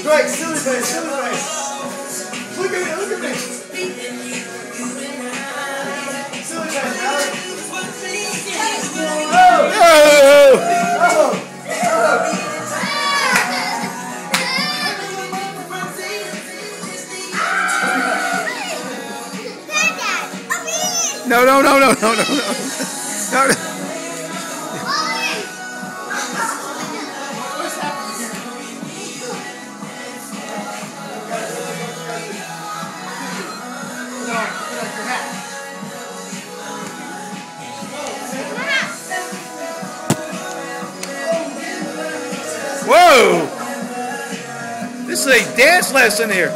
Drake, silly face, silly face. Look at me, look at me. Silly face, Mallory. Oh! No. Whoa! This is a dance lesson here.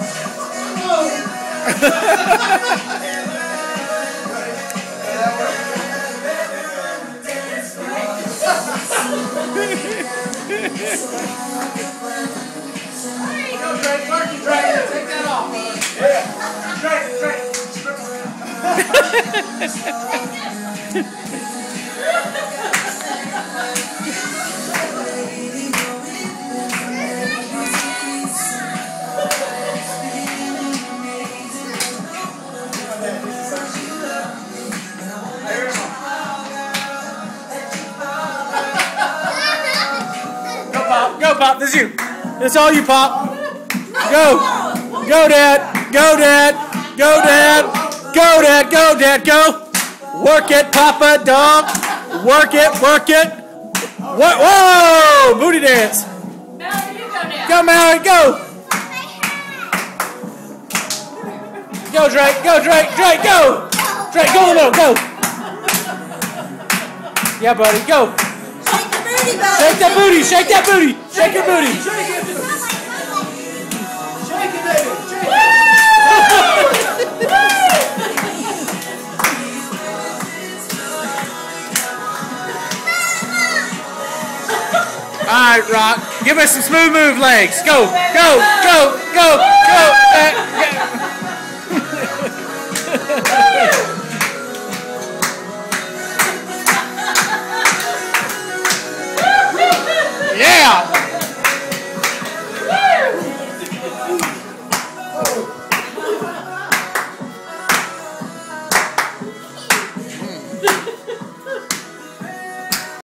Take that off. Yeah. Drake. Go, Pop. This is you. It's all you, Pop. Go, Dad. Go, Dad. Go, Dad. Go, Dad. Go, Dad. Go. Work it, Papa Dog. Work it. Whoa! Booty dance. Go, Mallory. Go. Go, Drake. Go, Drake. Drake, go. Drake, go in the middle. Go. Yeah, buddy. Go. Shake that booty, shake that booty, shake your booty. Shake it, baby. Shake it. All right, Rock, give us some smooth move legs. Go.